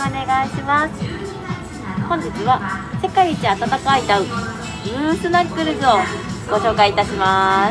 願いします。本日は世界一温かいダウンムースナックルズをご紹介いたします。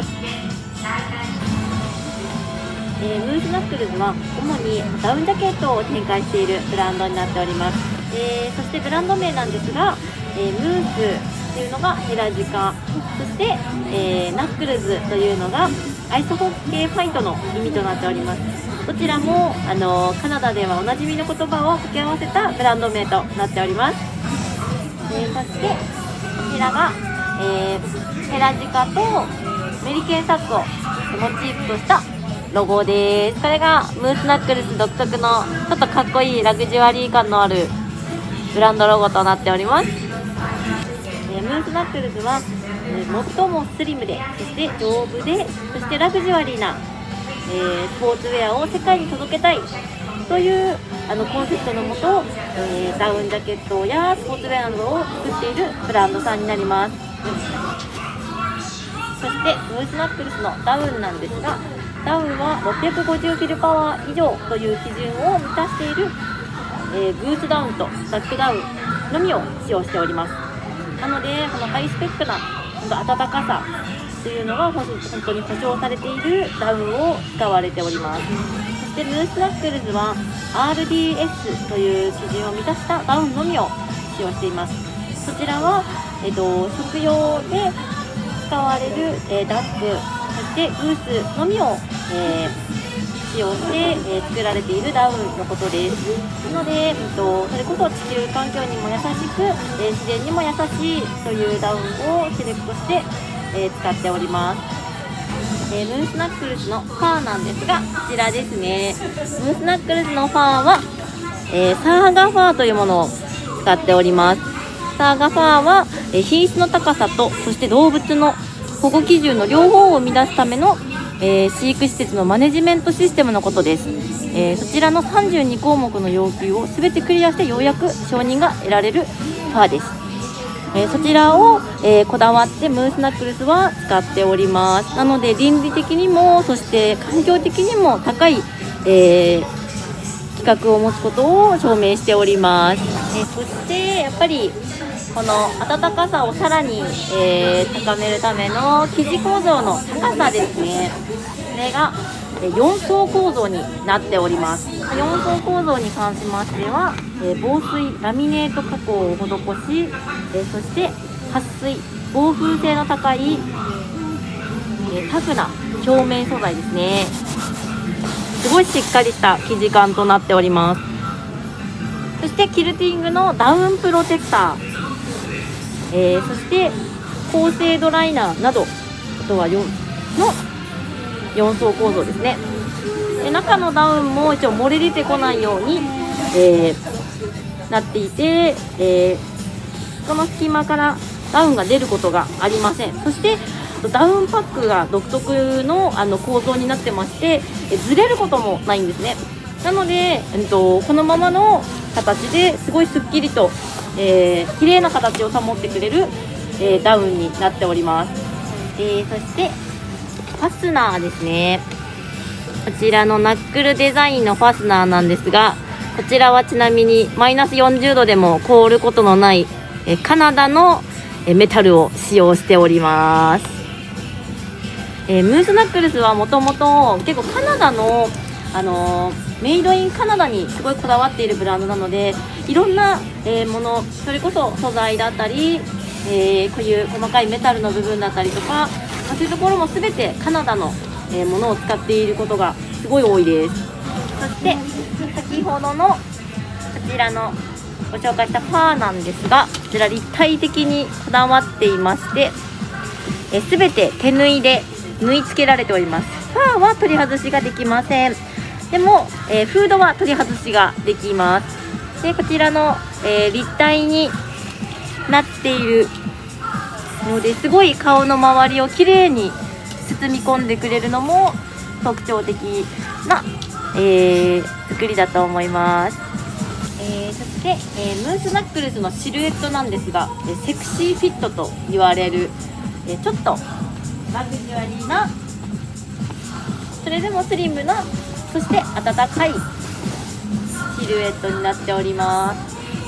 ムースナックルズは主にダウンジャケットを展開しているブランドになっております。そしてブランド名なんですが、ムースというのがヘラジカ、そして、ナックルズというのがアイスホッケーファイトの意味となっております。どちらもカナダではおなじみの言葉を掛け合わせたブランド名となっております。そしてこちらが、ヘラジカとメリケンサックをモチーフとしたロゴです。これがムースナックルズ独特のちょっとかっこいいラグジュアリー感のあるブランドロゴとなっております。ムースナックルズは、最もスリムで、そして丈夫で、そしてラグジュアリーな、スポーツウェアを世界に届けたいというコンセプトのもと、ダウンジャケットやスポーツウェアなどを作っているブランドさんになります。そしてムースナックルズのダウンなんですが、ダウンは650フィルパワー以上という基準を満たしている、グースダウンとザックダウンのみを使用しております。なのでこのハイスペックな暖かさというのが本当に保証されているダウンを使われております。そしてムースナックルズは RDS という基準を満たしたダウンのみを使用しています。そちらは、食用で使われる、ダック、そしてグースのみを、使用して、作られているダウンのことです。なので、それこそ地球環境にも優しく、自然にも優しいというダウンをセレクトして、使っております。ムースナックルズのファーなんですが、こちらですね。ムースナックルズのファーは、サーガファーというものを使っております。サーガファーは、品質の高さと、そして動物の保護基準の両方を生み出すための飼育施設のマネジメントシステムのことです。そちらの32項目の要求を全てクリアしてようやく承認が得られるファーです。そちらを、こだわってムースナックルズは使っております。なので倫理的にもそして環境的にも高い、規格を持つことを証明しております。そしてやっぱりこの暖かさをさらに、高めるための生地構造の高さですね。これが4層構造になっております。4層構造に関しましては、防水ラミネート加工を施し、そして撥水防風性の高い、タフな表面素材ですね。すごいしっかりした生地感となっております。そしてキルティングのダウンプロテクター、そして高精度ライナーなど、あとは4層構造ですね。中のダウンも一応漏れ出てこないように、なっていて、この隙間からダウンが出ることがありません。そしてダウンパックが独特の構造になってまして、ずれることもないんですね。なので、このままの形ですごいすっきりと、綺麗な形を保ってくれる、ダウンになっております。そしてファスナーですね。こちらのナックルデザインのファスナーなんですが、こちらはちなみにマイナス40度でも凍ることのないカナダのメタルを使用しております。ムースナックルズはもともと結構カナダの、メイドインカナダにすごいこだわっているブランドなので、いろんな、もの、それこそ素材だったり、こういう細かいメタルの部分だったりとか、そういうところも全てカナダの、ものを使っていることがすごい多いです。そして先ほどのこちらのご紹介したファーなんですが、こちら立体的にこだわっていまして、全て手縫いで縫い付けられております。ファーは取り外しができません。でも、フードは取り外しができます。でこちらの、立体になっているのですごい顔の周りをきれいに包み込んでくれるのも特徴的な、作りだと思います。そして、ムースナックルズのシルエットなんですが、セクシーフィットと言われる、ちょっとラグジュアリーな、それでもスリムな、そして温かいシルエットになっております。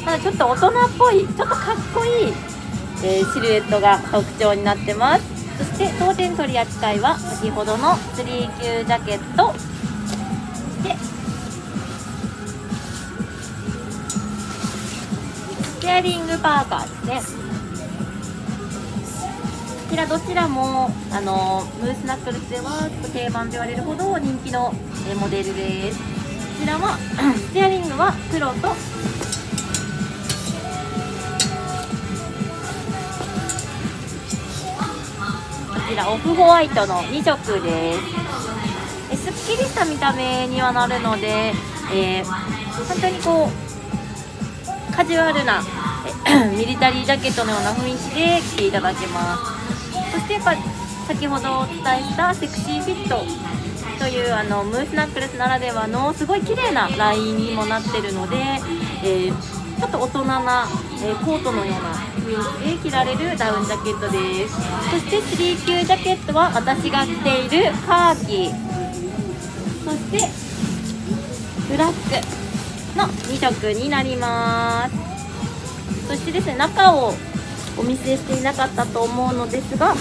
ただちょっと大人っぽい、ちょっとかっこいい、シルエットが特徴になってます。そして当店取り扱いは先ほどの3Qジャケットでステアリングパーカーですね。こちらどちらもムースナックルスでは定番と言われるほど人気のモデルです。こちらはステアリングは黒とこちらオフホワイトの2色です。すっきりした見た目にはなるので、本当にこうカジュアルなミリタリージャケットのような雰囲気で着ていただけます。そしてやっぱ先ほどお伝えしたセクシーフィットというムースナックルスならではのすごい綺麗なラインにもなってるので、ちょっと大人な、コートのような雰囲気で着られるダウンジャケットです。そして 3Q ジャケットは私が着ているカーキ、そしてブラックの2色になります。そしてですね、中をお見せしていなかったと思うのですが、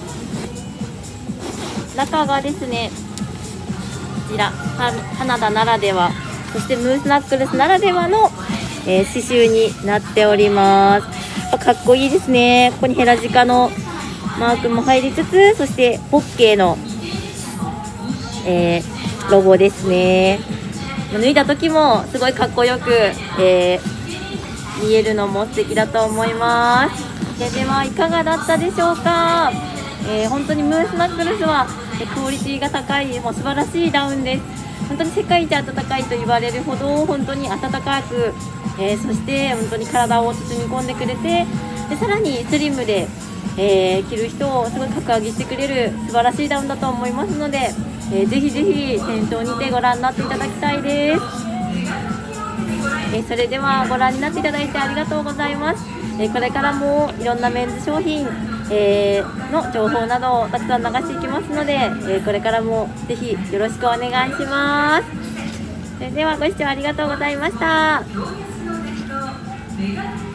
中がですね、こちらカナダならでは、そしてムースナックルスならではの、刺繍になっております。かっこいいですね。ここにヘラジカのマークも入りつつ、そしてホッケーの、ロゴですね。脱いだ時もすごいかっこよく、見えるのも素敵だと思います。ではいかがだったでしょうか。本当にムースナックルスはクオリティが高い、もう素晴らしいダウンです。本当に世界一暖かいと言われるほど本当に暖かく、そして本当に体を包み込んでくれて、でさらにスリムで、着る人をすごい格上げしてくれる素晴らしいダウンだと思いますので、ぜひぜひ店頭にてご覧になっていただきたいです。それではご覧になっていただいてありがとうございます。これからもいろんなメンズ商品、の情報などをたくさん流していきますので、これからもぜひよろしくお願いします。それではご視聴ありがとうございました。